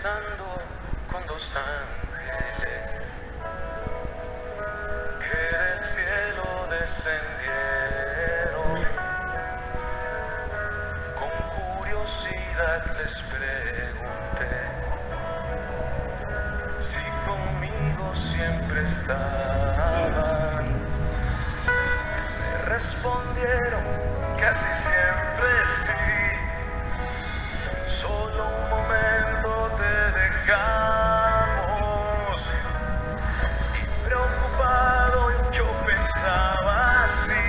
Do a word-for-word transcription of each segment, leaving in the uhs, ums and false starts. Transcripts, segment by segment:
conversando con dos ángeles que del cielo descendieron. Con curiosidad les pregunté si conmigo siempre estaban. Me respondieron casi siempre sí. Solo un momento te dejamos. Y preocupado yo pensaba así: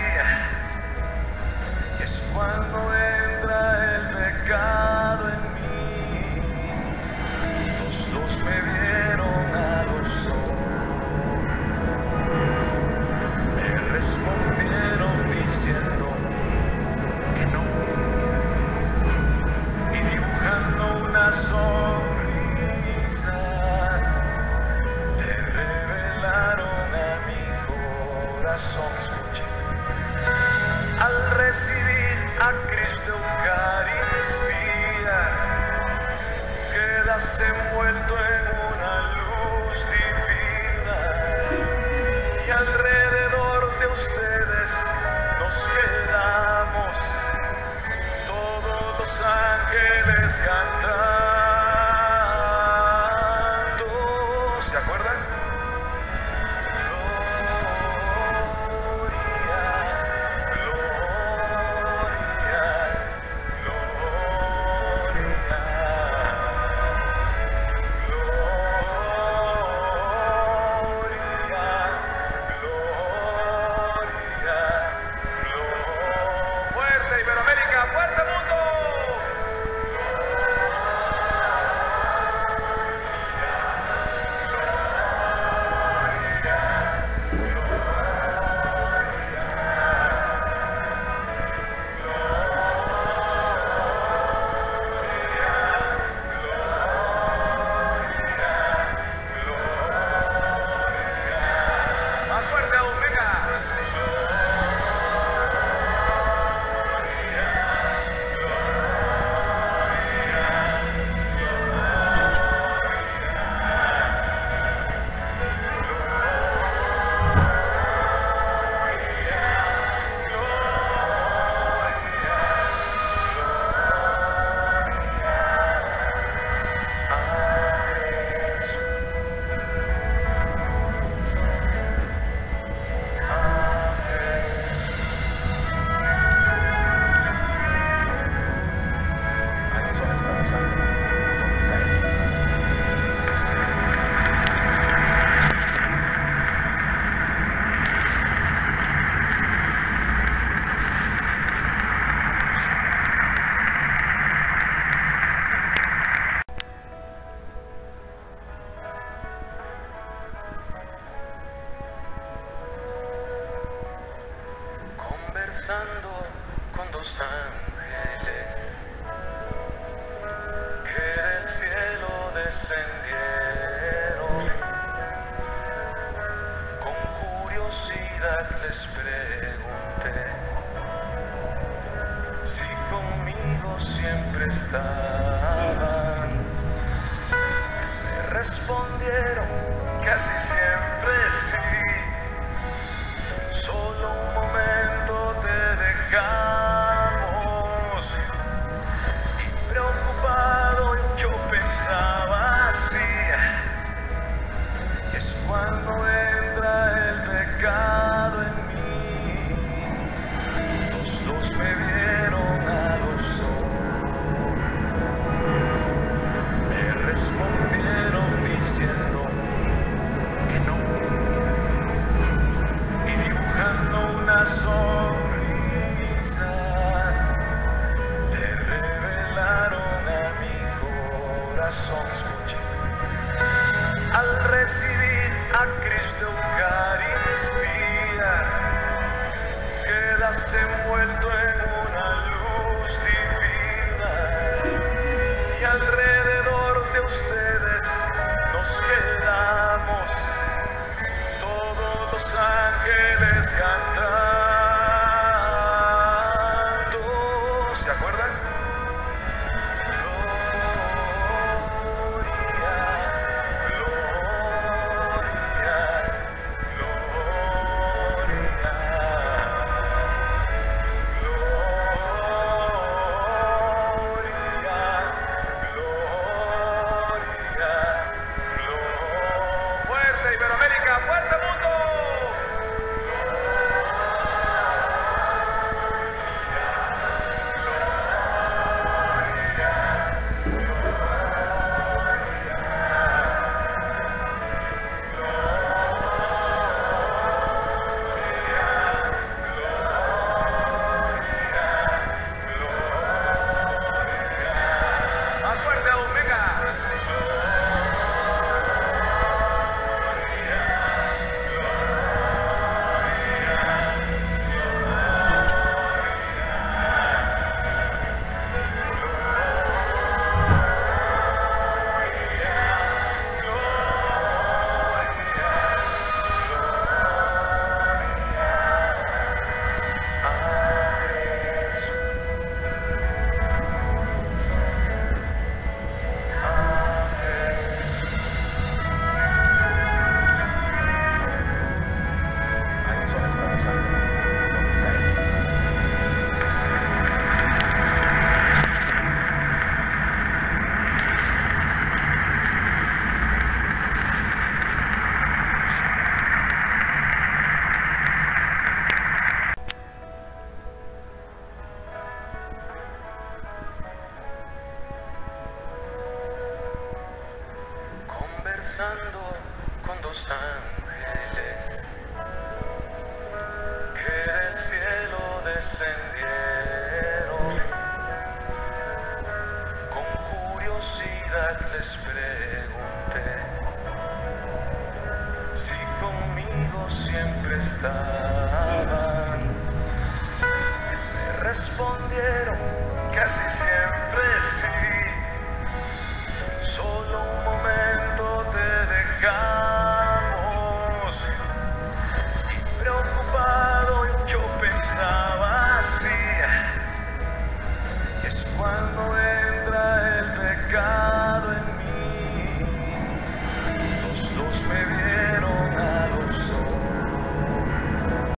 es cuando entra el pecado en mí. Los dos me vieron a los ojos, me respondieron diciendo que no, y dibujando una sonrisa le revelaron a mi corazón. Escuche: al recibir a Cristo Eucaristía, quedas envuelto en una luz divina, y alrededor de ustedes nos quedamos, todos los ángeles cantando. ¿Se acuerdan? Conversando con dos ángeles que del cielo descendieron. Con curiosidad les pregunté si conmigo siempre estaban. Me respondieron casi siempre sí. Solo un momento te dejamos. Y preocupado yo pensaba así: es cuando entra el pecado en mí. Los dos me vieron a los ojos, me respondieron diciendo que no, descendieron. Con curiosidad les pregunté si conmigo siempre estaban. Me respondieron casi siempre sí.